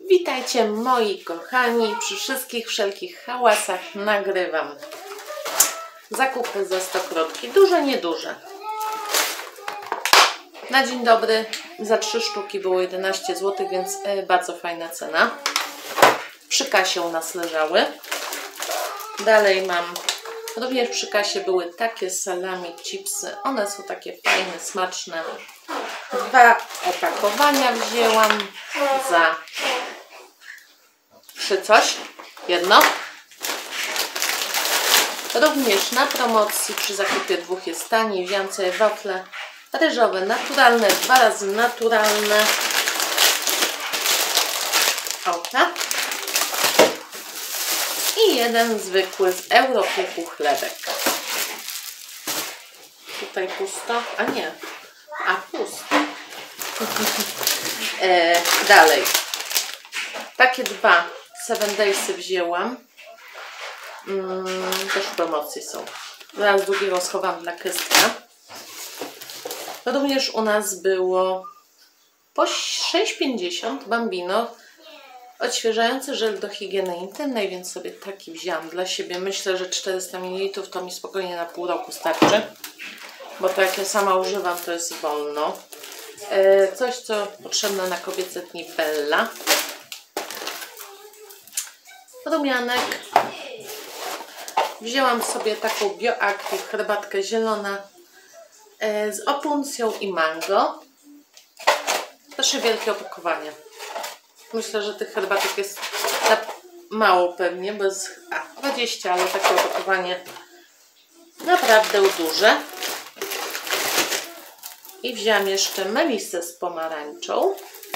Witajcie moi kochani, przy wszystkich wszelkich hałasach nagrywam zakupy za stokrotki, duże, nieduże. Na dzień dobry za 3 sztuki było 11 zł, więc bardzo fajna cena. Przy kasie u nas leżały. Dalej mam, również przy kasie były takie salami, chipsy, one są takie fajne, smaczne. 2 opakowania wzięłam za 3 coś, jedno. Również na promocji przy zakupie 2 jest taniej. Wziąłem sobie wafle ryżowe, naturalne, 2 razy naturalne. Oka. I jeden zwykły z Europieku chlebek. Tutaj pusto, a nie, a pusto. Dalej. Takie 2 7 Daysy wzięłam. Też w promocji są. Zaraz drugiego schowam dla Krystka. Również u nas było po 6,50 Bambino odświeżający żel do higieny intymnej, więc sobie taki wzięłam dla siebie. Myślę, że 400 ml to mi spokojnie na pół roku starczy, bo to jak ja sama używam, to jest wolno. Coś, co potrzebne na kobiece dni, Bella. Rumianek. Wzięłam sobie taką Bioactive herbatkę zielona z opuncją i mango. Też wielkie opakowanie. Myślę, że tych herbatek jest mało pewnie, bo jest 20, ale takie opakowanie naprawdę duże. I wzięłam jeszcze melisę z pomarańczą.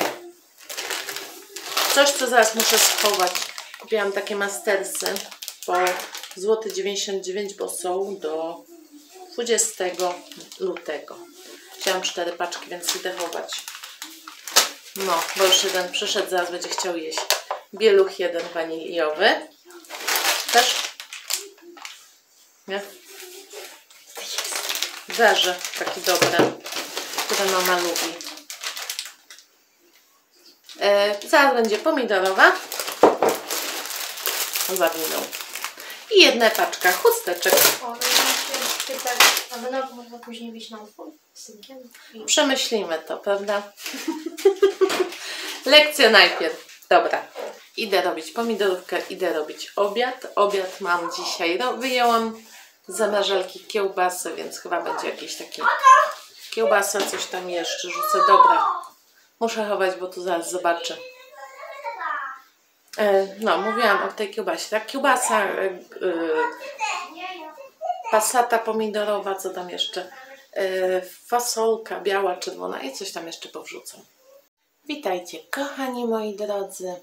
Coś, co zaraz muszę schować. Kupiłam takie mastersy po złoty 99 zł, bo są do 20 lutego. Wzięłam 4 paczki, więc idę chować. No, bo już jeden przyszedł, zaraz będzie chciał jeść. Bieluch 1 waniliowy. Też? Nie? Werze, taki dobry, który mama lubi. Zaraz będzie pomidorowa. Zawinął. I jedna paczka chusteczek. A można później wyjść na utwór z synkiem? Przemyślimy to, prawda? Lekcja najpierw. Dobra. Idę robić pomidorówkę, idę robić obiad. Obiad mam dzisiaj. Wyjęłam z zamrażalki kiełbasę, więc chyba będzie jakiś taki kiełbasa, coś tam jeszcze rzucę. Dobra. Muszę chować, bo tu zaraz zobaczę. No, mówiłam o tej kiełbasie. Tak, kiełbasa pasata pomidorowa, co tam jeszcze? Fasolka biała, czerwona i coś tam jeszcze powrzucam. Witajcie, kochani moi drodzy.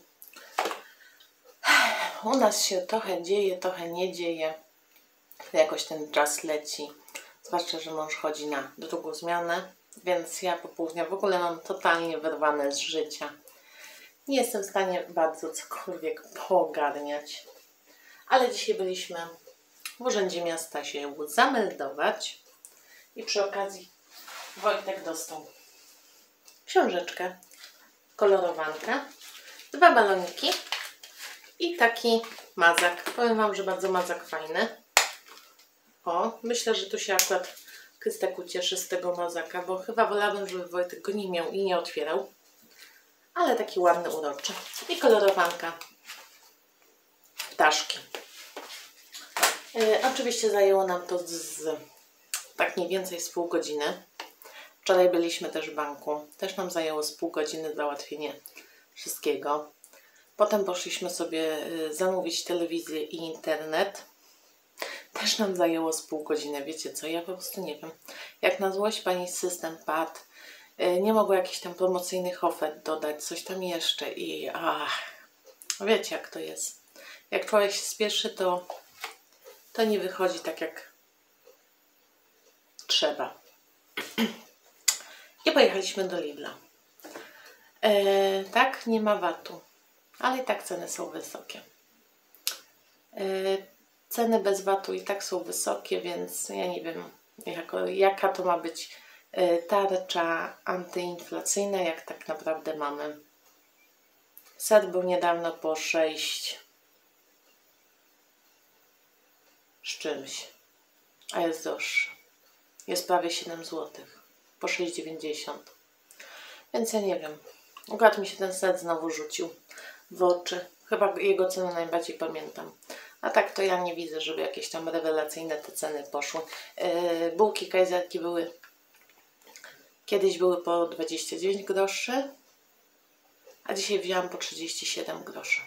U nas się trochę dzieje, trochę nie dzieje. Jakoś ten czas leci. Zwłaszcza, że mąż chodzi na drugą zmianę, więc ja po południu w ogóle mam totalnie wyrwane z życia. Nie jestem w stanie bardzo cokolwiek poogarniać. Ale dzisiaj byliśmy w Urzędzie Miasta się zameldować i przy okazji Wojtek dostał książeczkę, kolorowankę, 2 baloniki i taki mazak. Powiem Wam, że bardzo mazak fajny. O, myślę, że tu się akurat Krystek ucieszy z tego mazaka, bo chyba wolałabym, żeby Wojtek go nie miał i nie otwierał. Ale taki ładny, uroczy. I kolorowanka ptaszki. Oczywiście zajęło nam to tak mniej więcej z pół godziny. Wczoraj byliśmy też w banku. Też nam zajęło z pół godziny załatwienie wszystkiego. Potem poszliśmy sobie zamówić telewizję i internet. Też nam zajęło z pół godziny. Wiecie co? Ja po prostu nie wiem. Jak na złość pani system padł. Nie mogło jakichś tam promocyjnych ofert dodać. Coś tam jeszcze. I wiecie jak to jest. Jak człowiek się spieszy, to nie wychodzi tak jak trzeba. I pojechaliśmy do Lidla. Tak, nie ma VAT-u, ale i tak ceny są wysokie. Ceny bez VAT-u i tak są wysokie, więc ja nie wiem, jaka to ma być tarcza antyinflacyjna, jak tak naprawdę mamy Ser był niedawno po 6 z czymś, a jest droższy. Jest prawie 7 zł. Po 6,90. Więc ja nie wiem. Akurat mi się ten ser znowu rzucił w oczy. Chyba jego cenę najbardziej pamiętam. A tak to ja nie widzę, żeby jakieś tam rewelacyjne te ceny poszły. Bułki kajzerki były... Kiedyś były po 29 groszy, a dzisiaj wzięłam po 37 groszy.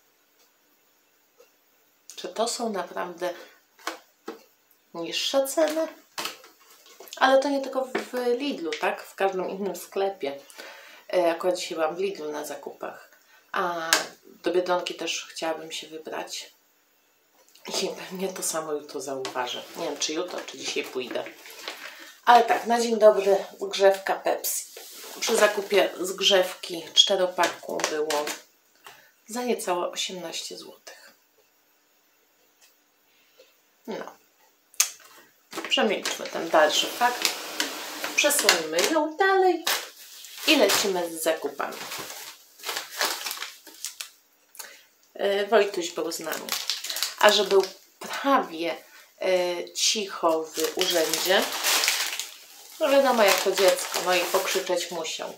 Czy to są naprawdę niższe ceny? Ale to nie tylko w Lidlu, tak? W każdym innym sklepie. Akurat dzisiaj byłam w Lidlu na zakupach. A do Biedronki też chciałabym się wybrać. I pewnie to samo jutro zauważę. Nie wiem, czy jutro, czy dzisiaj pójdę. Ale tak, na dzień dobry zgrzewka Pepsi. Przy zakupie zgrzewki 4-paku było za niecałe 18 zł. No. Przemilczmy ten dalszy fakt. Przesuńmy ją dalej i lecimy z zakupami. Wojtuś był z nami. A że był prawie cicho w urzędzie, no wiadomo jak to dziecko, no i pokrzyczeć musiał.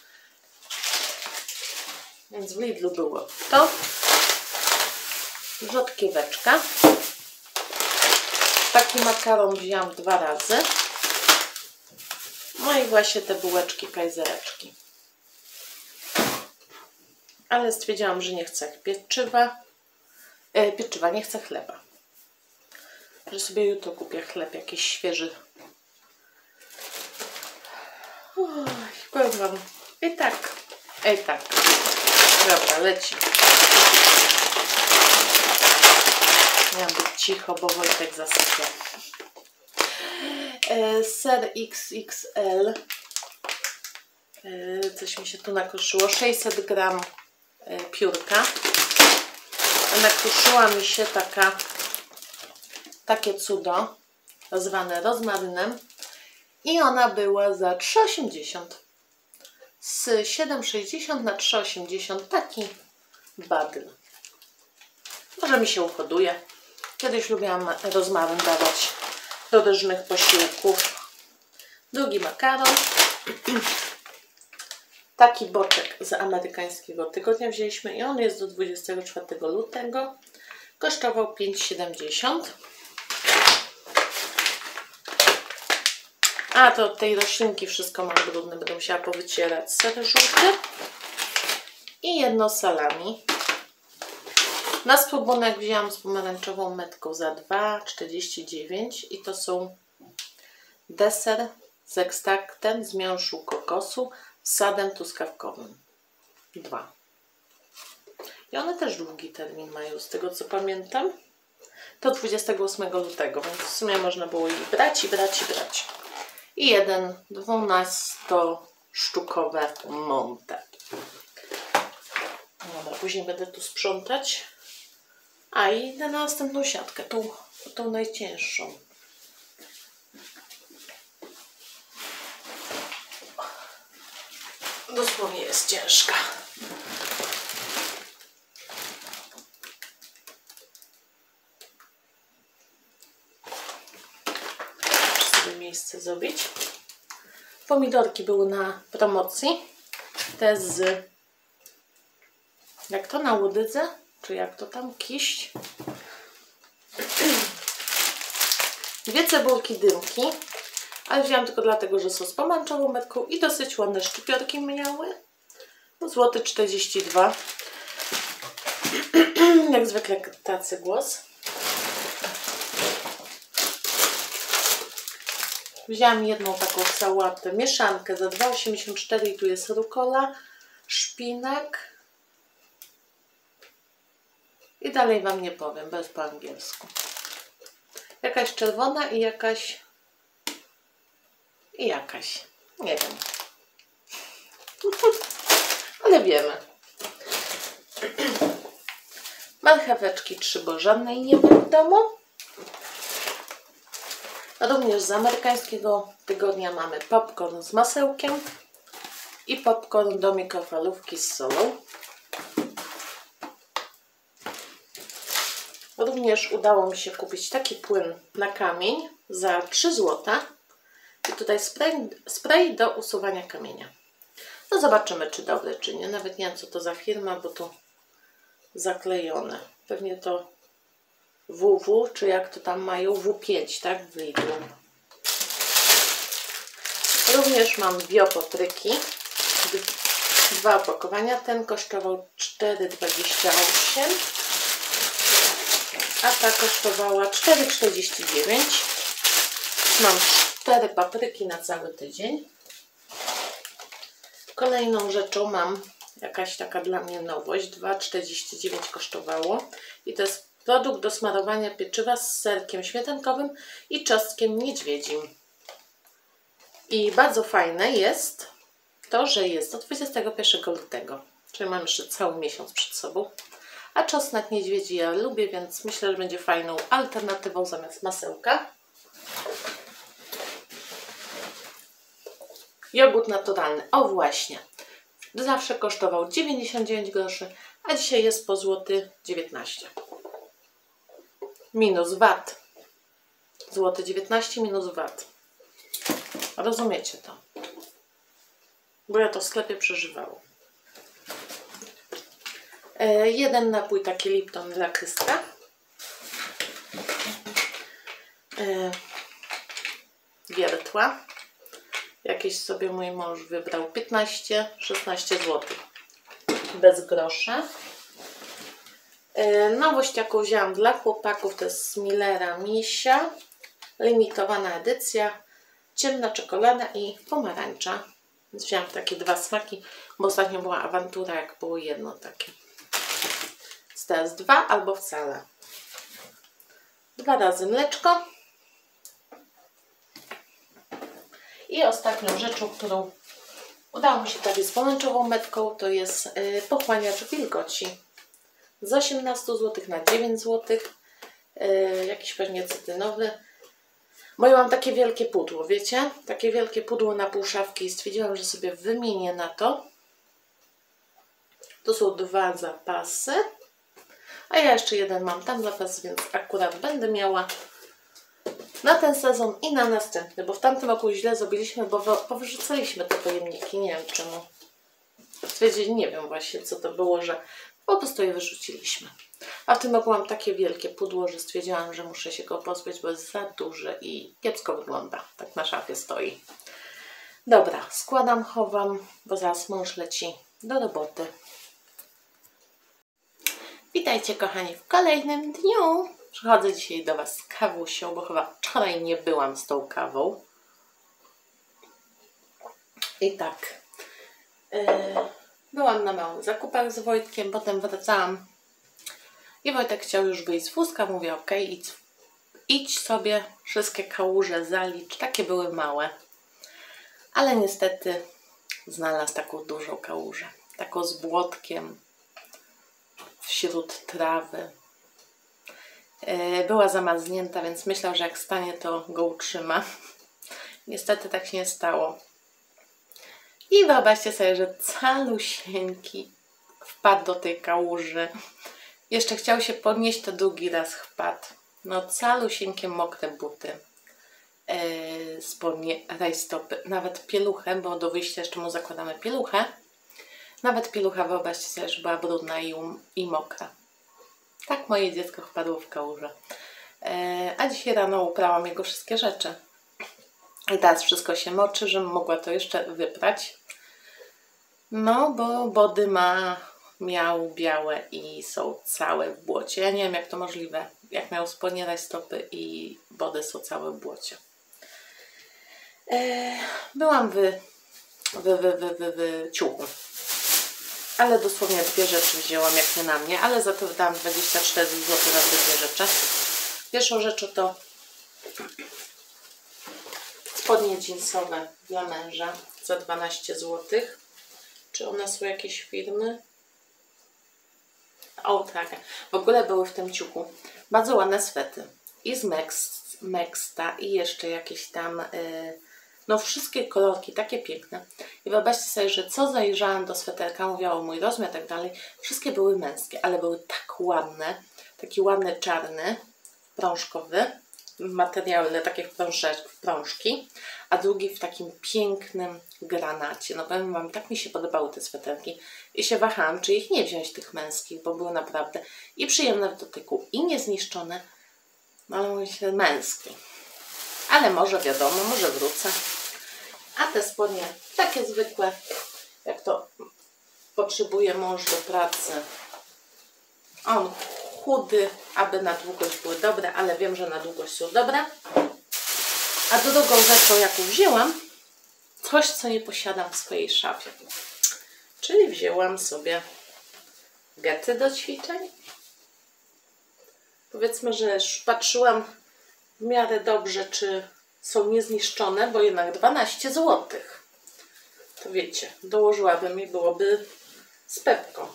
Więc w Lidlu było to, rzodkieweczka. Taki makaron wziąłam 2 razy. No i właśnie te bułeczki kajzereczki. Ale stwierdziłam, że nie chcę pieczywa. Nie chcę chleba. Że sobie jutro kupię chleb jakiś świeży. Oj, powiem wam. I tak. Dobra, leci. Miałam być cicho, bo Wojtek zasypia. Ser XXL. Coś mi się tu nakruszyło. 600 gram piórka. Nakruszyła mi się takie cudo, zwane rozmarynem. I ona była za 3,80. Z 7,60 na 3,80. Taki badl. Może mi się uhoduje. Kiedyś lubiłam rozmaryn dawać do różnych posiłków. Drugi makaron. Taki boczek z amerykańskiego tygodnia wzięliśmy i on jest do 24 lutego. Kosztował 5,70. A to od tej roślinki wszystko mam brudne, będę musiała powycierać. Ser żółty i jedno salami. Na spróbunek wzięłam z pomarańczową metką za 2,49 i to są deser z ekstraktem z miąższu kokosu z sadem truskawkowym. 2. I one też długi termin mają, z tego co pamiętam. To 28 lutego, więc w sumie można było je brać. I jeden 12-sztukowe monte. Dobra, później będę tu sprzątać. A i idę na następną siatkę, tą najcięższą. Dosłownie jest ciężka. Muszę sobie miejsce zrobić. Pomidorki były na promocji. Te z... Jak to na łodydze? Czy jak to tam? Kiść. 2 cebulki dymki. Ale wziąłam tylko dlatego, że są z pomarańczową metką i dosyć ładne szczypiorki miały. Złoty 42. Jak zwykle tacy głos. Wziąłam jedną taką sałatę, mieszankę za 2,84 i tu jest rukola, szpinak. I dalej wam nie powiem, bez po angielsku. Jakaś czerwona i jakaś. Nie wiem. Ale wiemy. Marcheweczki 3, bo żadnej nie ma w domu. Również z amerykańskiego tygodnia mamy popcorn z masełkiem i popcorn do mikrofalówki z solą. Również udało mi się kupić taki płyn na kamień za 3 zł. I tutaj spray do usuwania kamienia. No zobaczymy, czy dobry, czy nie. Nawet nie wiem, co to za firma, bo to zaklejone. Pewnie to WW, czy jak to tam mają, W5, tak? W Lidlu. Również mam biopotryki. 2 opakowania. Ten kosztował 4,28, a ta kosztowała 4,49. Mam 4 papryki na cały tydzień. Kolejną rzeczą mam jakaś taka dla mnie nowość. 2,49 kosztowało. I to jest produkt do smarowania pieczywa z serkiem śmietankowym i czosnkiem niedźwiedzim. I bardzo fajne jest to, że jest do 21 lutego. Czyli mam jeszcze cały miesiąc przed sobą. A czosnek niedźwiedzi ja lubię, więc myślę, że będzie fajną alternatywą zamiast masełka. Jogurt naturalny. O właśnie. Zawsze kosztował 99 groszy, a dzisiaj jest po złoty 19. Minus VAT. Złoty 19 minus VAT. Rozumiecie to? Bo ja to w sklepie przeżywałam. Jeden napój taki Lipton dla Krystka. Wiertła. Jakieś sobie mój mąż wybrał 15-16 zł. Bez grosza. Nowość, jaką wzięłam dla chłopaków, to jest z Millera Misia. Limitowana edycja. Ciemna czekolada i pomarańcza. Więc wzięłam takie 2 smaki, bo ostatnio była awantura, jak było jedno takie. Więc teraz 2 albo wcale. 2 razy mleczko. I ostatnią rzeczą, którą udało mi się zrobić z pomarańczową metką, to jest pochłaniacz wilgoci. Z 18 zł na 9 zł. Jakiś pewnie cytrynowy. Bo ja mam takie wielkie pudło, wiecie? Takie wielkie pudło na pół szafki i stwierdziłam, że sobie wymienię na to. To są 2 zapasy. A ja jeszcze jeden mam tam zapas, więc akurat będę miała na ten sezon i na następny. Bo w tamtym roku źle zrobiliśmy, bo powyrzucaliśmy te pojemniki. Nie wiem czemu. Stwierdzili, nie wiem właśnie co to było, że po prostu je wyrzuciliśmy. A w tym roku mam takie wielkie pudło, że stwierdziłam, że muszę się go pozbyć, bo jest za duże i kiepsko wygląda. Tak na szafie stoi. Dobra, składam, chowam, bo zaraz mąż leci do roboty. Witajcie kochani w kolejnym dniu. Przychodzę dzisiaj do Was z kawusią, bo chyba wczoraj nie byłam z tą kawą. I tak, byłam na małych zakupach z Wojtkiem, potem wracałam i Wojtek chciał już wyjść z wózka. Mówię, ok, idź sobie, wszystkie kałuże zalicz. Takie były małe. Ale niestety znalazł taką dużą kałużę. Taką z błotkiem wśród trawy. Była zamarznięta, więc myślał, że jak stanie, to go utrzyma. Niestety tak się nie stało. I wyobraźcie sobie, że calusieńki wpadł do tej kałuży. Jeszcze chciał się podnieść, to drugi raz wpadł. No calusieńkie mokre buty. Spodnie, rajstopy, nawet pieluchę, bo do wyjścia jeszcze mu zakładamy pieluchę. Nawet pielucha, wyobraźcie sobie, że była brudna i mokra. Tak moje dziecko wpadło w kałużę. A dzisiaj rano uprałam jego wszystkie rzeczy. I teraz wszystko się moczy, żebym mogła to jeszcze wyprać. No, bo body miał białe i są całe w błocie. Ja nie wiem, jak to możliwe. Jak miał spodnie, rajstopy i body są całe w błocie. Byłam w ciuchu. Ale dosłownie 2 rzeczy wzięłam, jak nie na mnie, ale za to wydałam 24 zł na te 2 rzeczy. Pierwszą rzeczą to spodnie jeansowe dla męża za 12 zł. Czy one są jakieś firmy? O tak, w ogóle były w tym ciuchu bardzo ładne swety. I z Mexta i jeszcze jakieś tam, no wszystkie kolorki takie piękne. I wyobraźcie sobie, że co zajrzałam do sweterka, mówiła o mój rozmiar i tak dalej. Wszystkie były męskie, ale były tak ładne. taki ładny czarny, prążkowy, materiał takie prążki, a drugi w takim pięknym granacie. No powiem Wam, tak mi się podobały te sweterki i się wahałam, czy ich nie wziąć, tych męskich, bo były naprawdę i przyjemne w dotyku, i niezniszczone, no ale myślę męski. Ale może wiadomo, może wrócę. A te spodnie takie zwykłe, jak to potrzebuje mąż do pracy. On chudy, aby na długość były dobre, ale wiem, że na długość są dobre. A drugą rzeczą, jaką wzięłam, coś, co nie posiadam w swojej szafie. Czyli wzięłam sobie gety do ćwiczeń. Powiedzmy, że już patrzyłam w miarę dobrze, czy są niezniszczone, bo jednak 12 zł. To wiecie, dołożyłabym i byłoby z pepką.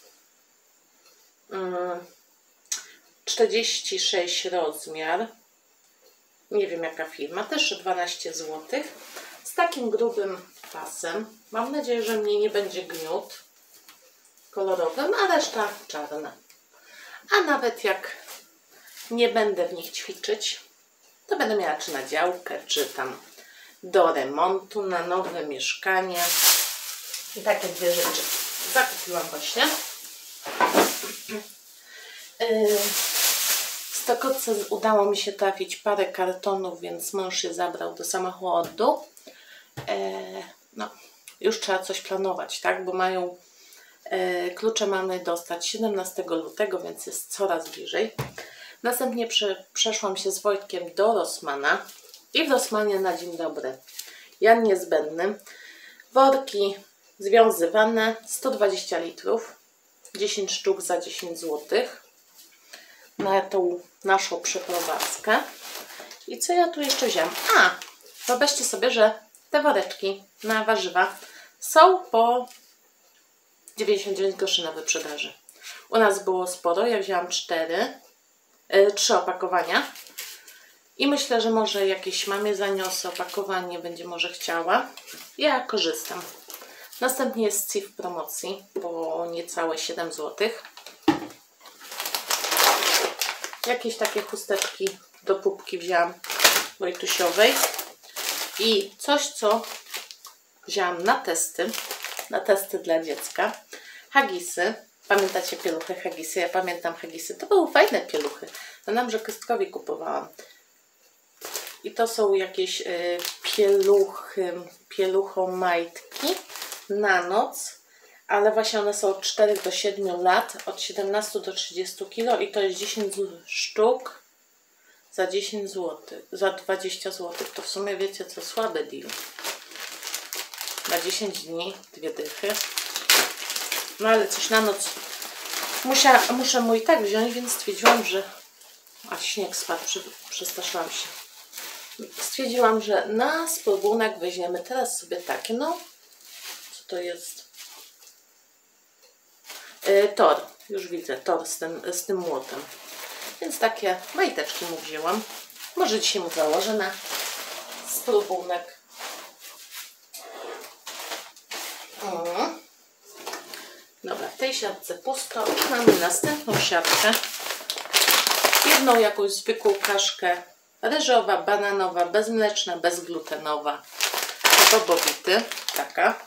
46 rozmiar. Nie wiem jaka firma, też 12 zł. Z takim grubym pasem. Mam nadzieję, że mnie nie będzie gniótł kolorowym, a reszta czarna. A nawet jak nie będę w nich ćwiczyć, to będę miała czy na działkę, czy tam do remontu, na nowe mieszkanie. I takie dwie rzeczy zakupiłam właśnie. Z Stokotce udało mi się trafić parę kartonów, więc mąż je zabrał do samochodu. No, już trzeba coś planować, tak? Bo mają klucze mamy dostać 17 lutego, więc jest coraz bliżej. Następnie przeszłam się z Wojtkiem do Rossmana i w Rossmanie na dzień dobry Jan niezbędny. Worki związywane 120 litrów, 10 sztuk za 10 zł na tą naszą przeprowadzkę. I co ja tu jeszcze wziąłam? A, wyobraźcie sobie, że te woreczki na warzywa są po 99 groszy na wyprzedaży. U nas było sporo, ja wzięłam 3 opakowania i myślę, że może jakieś mamie zaniosę opakowanie, będzie może chciała. Ja korzystam. Następnie jest CIF w promocji po niecałe 7 zł. Jakieś takie chusteczki do pupki wzięłam Wojtusiowej i coś, co wzięłam na testy dla dziecka. Haggisy. Pamiętacie pieluchy Haggisy? Ja pamiętam Haggisy. To były fajne pieluchy. To nam, że Kostkowi kupowałam. I to są jakieś pieluchomajtki na noc, ale właśnie one są od 4 do 7 lat, od 17 do 30 kg i to jest 10 sztuk za 10 zł, za 20 zł. To w sumie wiecie co, słaby deal. Na 10 dni 2 dychy. No ale coś na noc muszę mu i tak wziąć, więc stwierdziłam, że... A śnieg spadł, przestraszyłam się. Stwierdziłam, że na spróbunek weźmiemy teraz sobie takie, no... Co to jest? Tor. Już widzę, tor z tym młotem. Więc takie majteczki mu wzięłam. Może dzisiaj mu założę na spróbunek. Dobra, w tej siatce pusto. Mamy następną siatkę. Jedną jakąś zwykłą kaszkę ryżowa, bananowa, bezmleczna, bezglutenowa. Bobowity, taka.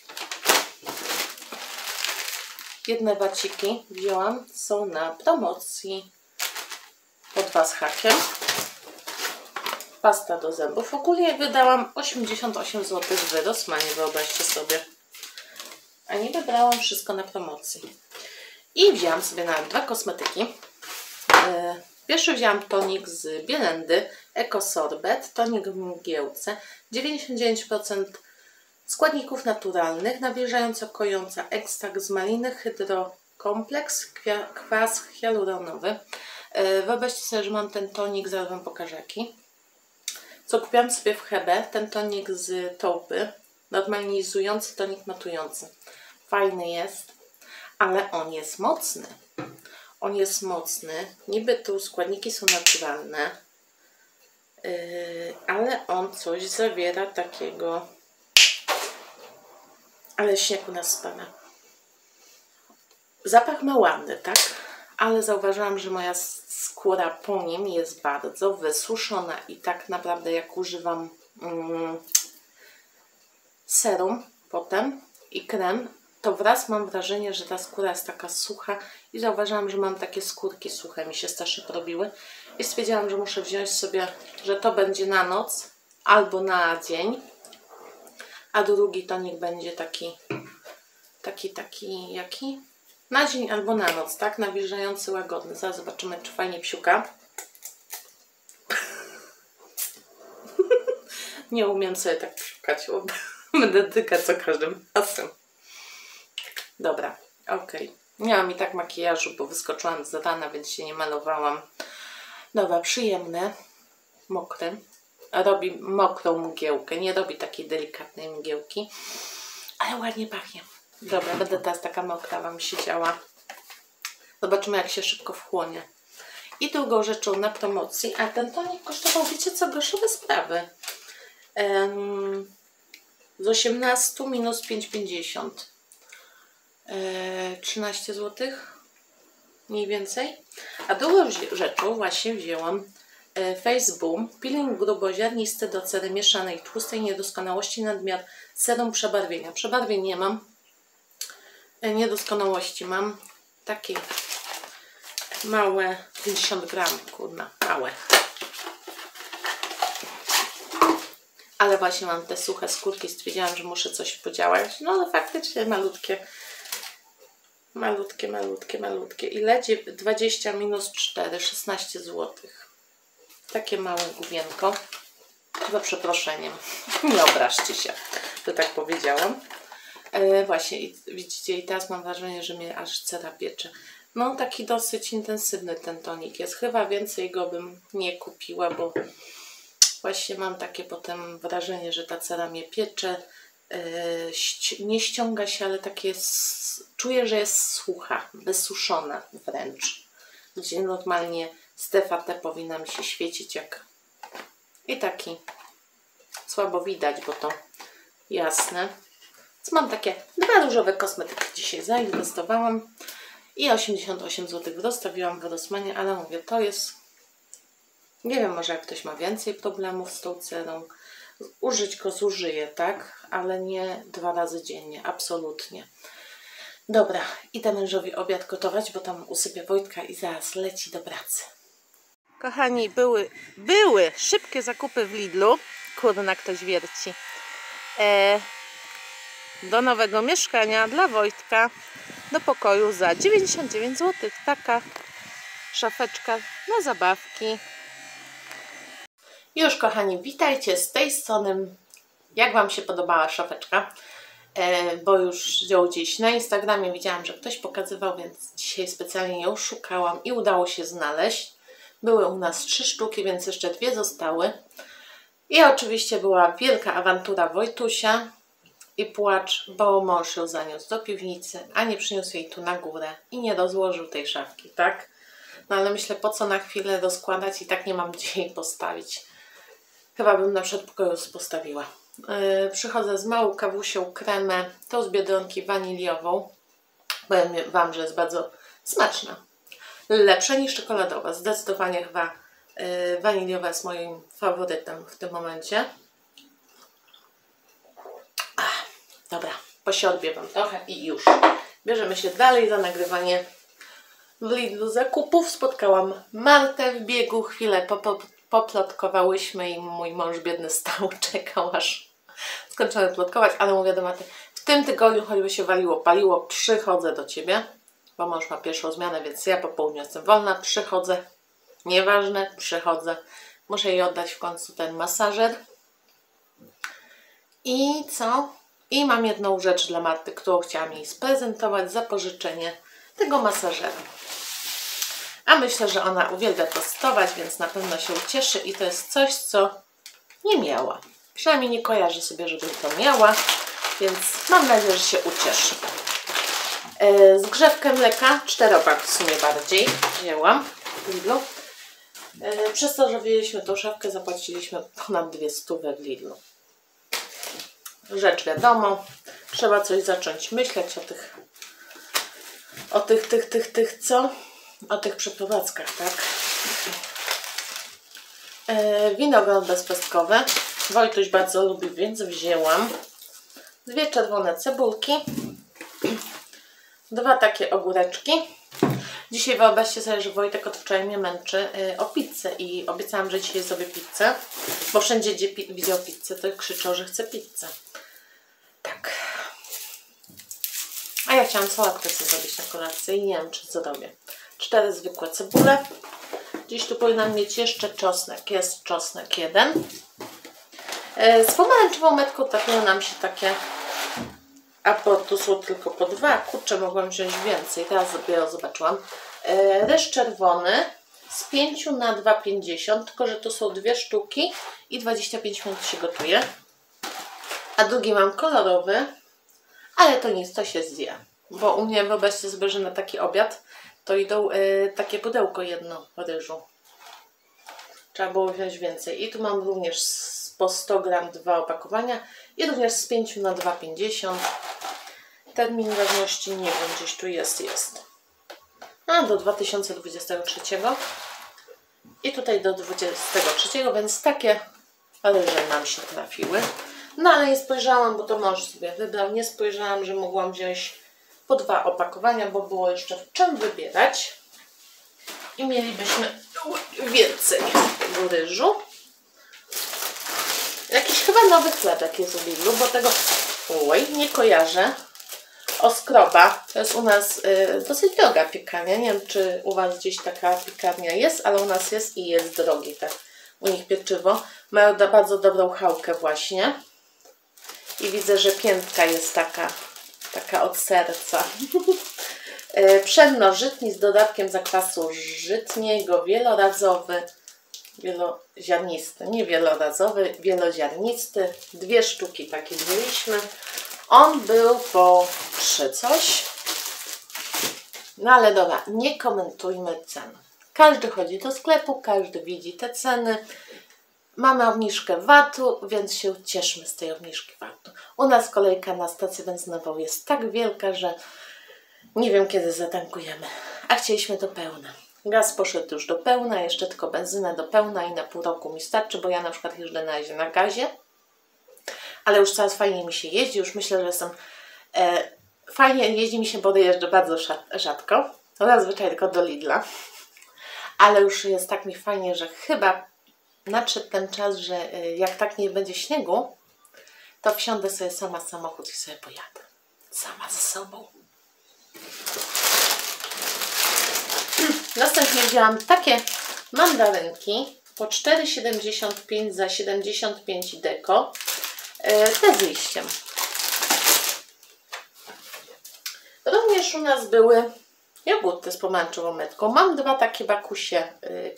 Jedne waciki wzięłam, są na promocji po 2 z hakiem. Pasta do zębów. Ogólnie wydałam 88 zł w Rossmanie, wyobraźcie sobie. A nie wybrałam wszystko na promocji. I wzięłam sobie nawet 2 kosmetyki. Pierwszy wzięłam tonik z Bielendy, Eco Sorbet, tonik w mgiełce, 99% składników naturalnych, nawilżająco kojąca ekstrakt z maliny, hydrokompleks, kwas hialuronowy. Wyobraźcie sobie, że mam ten tonik, zaraz Wam pokażę jaki. Co kupiłam sobie w Hebe, ten tonik z Taupy, normalizujący tonik matujący. Fajny jest, ale on jest mocny. On jest mocny, niby tu składniki są naturalne, ale on coś zawiera takiego, ale śnieg u nas spada. Zapach ma ładny, tak? ale zauważyłam, że moja skóra po nim jest bardzo wysuszona i tak naprawdę jak używam serum potem i krem, to wraz mam wrażenie, że ta skóra jest taka sucha i zauważyłam, że mam takie skórki suche, mi się strasznie porobiły i stwierdziłam, że muszę wziąć sobie, że to będzie na noc albo na dzień, a drugi tonik będzie taki jaki? Na dzień albo na noc, tak? Nawilżający, łagodny. Zaraz zobaczymy, czy fajnie psiuka. Nie umiem sobie tak psiukać, bo będę tykać za każdym razem. Dobra, ok. Nie mam i tak makijażu, bo wyskoczyłam z rana, więc się nie malowałam. Dobra, przyjemny, mokry. Robi mokrą mgiełkę, nie robi takiej delikatnej mgiełki, ale ładnie pachnie. Dobra, będę teraz taka mokra wam siedziała. Zobaczymy, jak się szybko wchłonie. I drugą rzeczą na promocji, a ten tonik kosztował, wiecie co, groszowe sprawy. Z 18 minus 5,50. 13 zł. Mniej więcej. A drugą rzeczą właśnie wzięłam Face Boom peeling gruboziarnisty do cery mieszanej tłustej niedoskonałości nadmiar serum przebarwienia. Przebarwień nie mam. Niedoskonałości mam. Takie małe, 50 gram, kurna, małe. Ale właśnie mam te suche skórki, stwierdziłam, że muszę coś podziałać. No ale faktycznie malutkie. Malutkie. Ile? 20 minus 4, 16 zł. Takie małe główienko. Za przeproszeniem. Nie obraźcie się, że tak powiedziałam. Właśnie, widzicie, i teraz mam wrażenie, że mnie aż cera piecze. No, taki dosyć intensywny ten tonik jest. Chyba więcej go bym nie kupiła, bo właśnie mam takie potem wrażenie, że ta cera mnie piecze. Nie ściąga się, ale takie jest, czuję, że jest sucha, wysuszona wręcz. Gdzie normalnie Stefa T powinna mi się świecić jak... I taki słabo widać, bo to jasne. Więc mam takie 2 różowe kosmetyki dzisiaj zainwestowałam i 88 zł rozstawiłam w Rossmanie, ale mówię, to jest... Nie wiem, może jak ktoś ma więcej problemów z tą cerą, użyć go zużyję, tak? Ale nie 2 razy dziennie, absolutnie. Dobra, idę mężowi obiad gotować, bo tam usypię Wojtka i zaraz leci do pracy. Kochani, były szybkie zakupy w Lidlu. Kurna, ktoś wierci. Do nowego mieszkania dla Wojtka, do pokoju za 99 zł. Taka szafeczka na zabawki. Już kochani, witajcie z tej strony. Jak wam się podobała szafeczka? Bo już ją gdzieś na Instagramie widziałam, że ktoś pokazywał, więc dzisiaj specjalnie ją szukałam i udało się znaleźć. Były u nas 3 sztuki, więc jeszcze 2 zostały. I oczywiście była wielka awantura Wojtusia i płacz, bo mąż ją zaniósł do piwnicy, a nie przyniósł jej tu na górę i nie rozłożył tej szafki, tak? No ale myślę, po co na chwilę rozkładać i tak nie mam gdzie jej postawić. Chyba bym na przedpokoju postawiła. Przychodzę z małą kawusią kremę, tą z Biedronki waniliową. Powiem wam, że jest bardzo smaczna. Lepsza niż czekoladowa. Zdecydowanie chyba waniliowa jest moim faworytem w tym momencie. Dobra, posiodbię wam trochę i już. Bierzemy się dalej za nagrywanie w Lidlu zakupów. Spotkałam Martę w biegu, chwilę poplotkowałyśmy i mój mąż biedny stał, czekał aż skończymy plotkować, ale mówię do Marty, w tym tygodniu choćby się waliło, paliło, przychodzę do Ciebie, bo mąż ma pierwszą zmianę, więc ja po południu jestem wolna, przychodzę, nieważne, przychodzę, muszę jej oddać w końcu ten masażer. I co? I mam jedną rzecz dla Marty, którą chciałam jej sprezentować za pożyczenie tego masażera. A myślę, że ona uwielbia testować, więc na pewno się ucieszy i to jest coś, co nie miała. Przynajmniej nie kojarzy sobie, żeby to miała, więc mam nadzieję, że się ucieszy. Zgrzewkę mleka, 4-pak w sumie bardziej wzięłam w Lidlu. Przez to, że wzięliśmy tą szafkę, zapłaciliśmy ponad 200 w Lidlu. Rzecz wiadomo, trzeba coś zacząć myśleć o tych co? o tych przeprowadzkach, tak? Winogron bezpestkowe. Wojtuś bardzo lubi, więc wzięłam 2 czerwone cebulki, 2 takie ogóreczki. Dzisiaj wyobraźcie sobie, że Wojtek od wczoraj mnie męczy o pizzę i obiecałam, że dzisiaj zrobię pizzę, bo wszędzie, gdzie widział pizzę, to krzyczał, że chce pizzę. Tak. A ja chciałam sałatkę sobie zrobić na kolację i nie wiem, czy zrobię. 4 zwykłe cebule. Gdzieś tu powinnam mieć jeszcze czosnek. Jest czosnek 1. Z pomarańczową metką trafiły nam się takie, a tu są tylko po 2. Kurczę, mogłam wziąć więcej. Teraz dopiero zobaczyłam. Ryż czerwony z 5 na 2,50, tylko że to są 2 sztuki i 25 minut się gotuje. A drugi mam kolorowy, ale to nic, to się zje. Bo u mnie, wyobraźcie sobie, że na taki obiad to idą takie pudełko jedno ryżu. Trzeba było wziąć więcej. I tu mam również po 100 gram 2 opakowania i również z 5 na 2,50. Termin ważności nie wiem, gdzieś tu jest. A, do 2023. I tutaj do 2023, więc takie ryże nam się trafiły. No ale nie spojrzałam, bo to mąż sobie wybrał. Nie spojrzałam, że mogłam wziąć po 2 opakowania, bo było jeszcze w czym wybierać. I mielibyśmy więcej tego ryżu. Jakiś chyba nowy chlebek jest w Lidlu, bo tego nie kojarzę. Oskroba. To jest u nas dosyć droga piekarnia. Nie wiem, czy u Was gdzieś taka piekarnia jest, ale u nas jest i jest drogie u nich pieczywo. Mają bardzo dobrą chałkę właśnie. I widzę, że piętka jest taka od serca. Pszenno żytni z dodatkiem zakwasu żytniego, wielorazowy, wieloziarnisty, nie wielorazowy, wieloziarnisty. 2 sztuki takie wzięliśmy. On był po 3 coś. No ale dobra, nie komentujmy cen. Każdy chodzi do sklepu, każdy widzi te ceny. Mamy obniżkę VAT-u, więc się cieszmy z tej obniżki VAT-u. U nas kolejka na stację benzynową jest tak wielka, że nie wiem, kiedy zatankujemy. A chcieliśmy do pełna. Gaz poszedł już do pełna, jeszcze tylko benzynę do pełna i na pół roku mi starczy, bo ja na przykład jeżdżę na razie na gazie. Ale już coraz fajniej mi się jeździ. Już myślę, że jestem... fajnie jeździ mi się, bo jeżdżę bardzo rzadko. To zazwyczaj tylko do Lidla. Ale już jest tak mi fajnie, że chyba nadszedł ten czas, że jak tak nie będzie śniegu, to wsiądę sobie sama w samochód i sobie pojadę. Sama ze sobą. Następnie wzięłam takie mandarynki po 4,75 za 75 deko. Te z liściem. Również u nas były jogurty z pomarańczową metką. Mam 2 takie bakusie,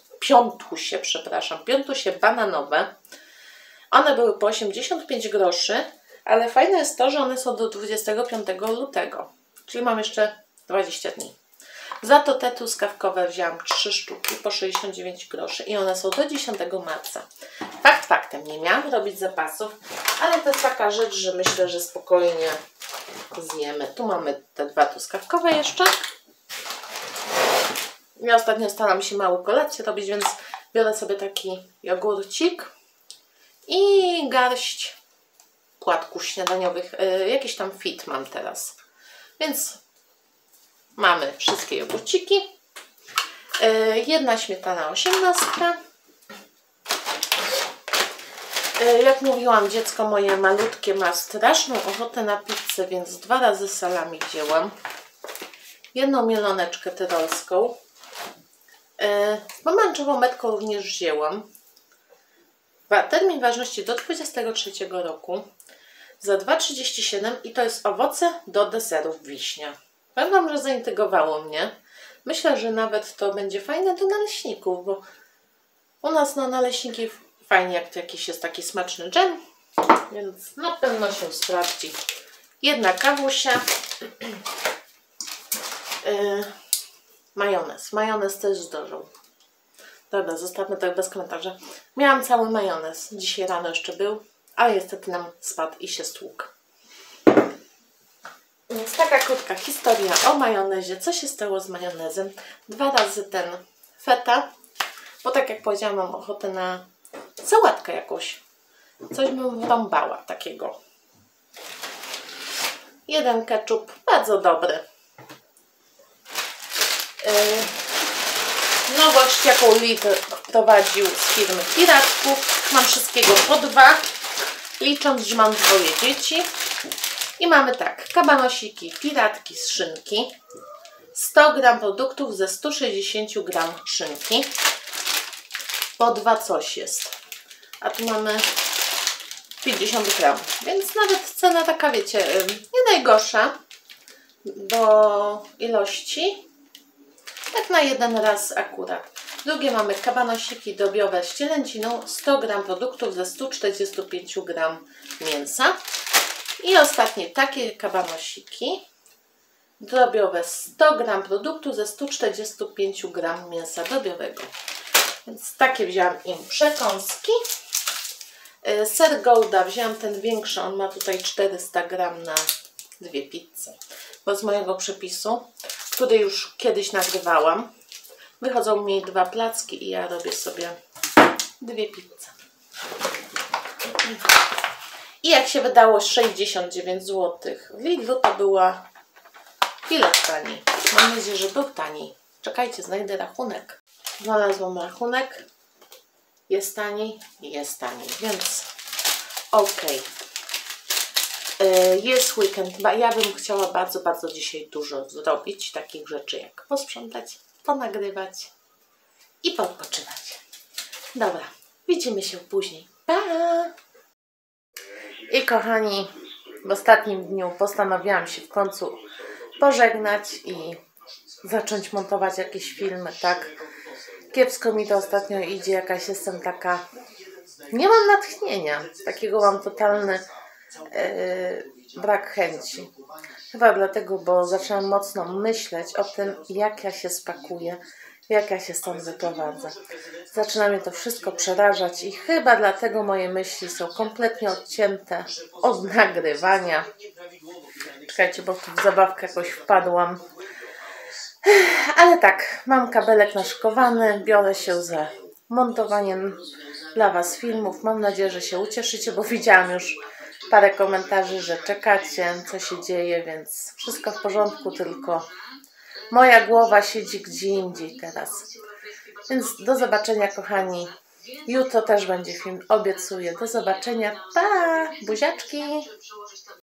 piątusie bananowe. One były po 85 groszy, ale fajne jest to, że one są do 25 lutego, czyli mam jeszcze 20 dni. Za to te truskawkowe wzięłam 3 sztuki po 69 groszy i one są do 10 marca. Fakt faktem, nie miałam robić zapasów, ale to jest taka rzecz, że myślę, że spokojnie zjemy. Tu mamy te 2 truskawkowe jeszcze. Ja ostatnio staram się małą kolację robić, więc biorę sobie taki jogurcik i garść płatków śniadaniowych. Jakiś tam fit mam teraz. Więc mamy wszystkie jogurciki. 1 śmietana 18. Jak mówiłam, dziecko moje malutkie ma straszną ochotę na pizzę, więc 2 razy salami wzięłam. 1 mieloneczkę tyrolską. Pomarańczową metką również wzięłam. Termin ważności do 23 roku. Za 2,37 i to jest owoce do deserów wiśnia. Powiem Wam, że zaintrygowało mnie. Myślę, że nawet to będzie fajne do naleśników, bo u nas na naleśniki fajnie, jak to jakiś jest taki smaczny dżem, więc na pewno się sprawdzi. 1 kawusia. Majonez. Majonez też zdożył. Dobra, zostawmy tak bez komentarza. Miałam cały majonez. Dzisiaj rano jeszcze był, ale niestety nam spadł i się stłukł. Więc taka krótka historia o majonezie. Co się stało z majonezem? 2 razy ten feta, bo tak jak powiedziałam, mam ochotę na sałatkę jakąś. Coś bym wrąbała takiego. 1 ketchup, bardzo dobry. Nowość, jaką Lidl prowadził z firmy Piratków. Mam wszystkiego po 2, licząc, że mam 2 dzieci. I mamy tak, kabanosiki, piratki z szynki, 100 g produktów ze 160 g szynki, po 2 coś jest, a tu mamy 50 g, więc nawet cena taka, wiecie, nie najgorsza do ilości, tak na jeden raz akurat. Drugie mamy kabanosiki drobiowe z cielęciną, 100 g produktów ze 145 g mięsa. I ostatnie takie kabanosiki drobiowe, 100 g produktu ze 145 g mięsa drobiowego. Więc takie wzięłam im przekąski. Ser Gouda wzięłam ten większy, on ma tutaj 400 g na 2 pizze. Bo z mojego przepisu, który już kiedyś nagrywałam, wychodzą mi 2 placki i ja robię sobie 2 pizze. I jak się wydało 69 zł. W Lidlu to była chwilę taniej. Mam nadzieję, że był taniej. Czekajcie, znajdę rachunek. Znalazłam rachunek. Jest taniej, więc ok. Jest weekend. Ja bym chciała bardzo, bardzo dzisiaj dużo zrobić. Takich rzeczy jak posprzątać, ponagrywać i poodpoczywać. Dobra, widzimy się później. Pa! I kochani, w ostatnim dniu postanowiłam się w końcu pożegnać i zacząć montować jakieś filmy, tak? Kiepsko mi to ostatnio idzie, jakaś jestem taka... Nie mam natchnienia, takiego mam totalny brak chęci. Chyba dlatego, bo zaczęłam mocno myśleć o tym, jak ja się spakuję, jak ja się stąd wyprowadzę. Zaczyna mnie to wszystko przerażać i chyba dlatego moje myśli są kompletnie odcięte od nagrywania. Czekajcie, bo tu w zabawkę jakoś wpadłam. Ale tak, mam kabelek naszykowany, biorę się za montowaniem dla Was filmów. Mam nadzieję, że się ucieszycie, bo widziałam już parę komentarzy, że czekacie, co się dzieje, więc wszystko w porządku, tylko moja głowa siedzi gdzie indziej teraz. Więc do zobaczenia, kochani. Jutro też będzie film, obiecuję. Do zobaczenia. Pa! Buziaczki!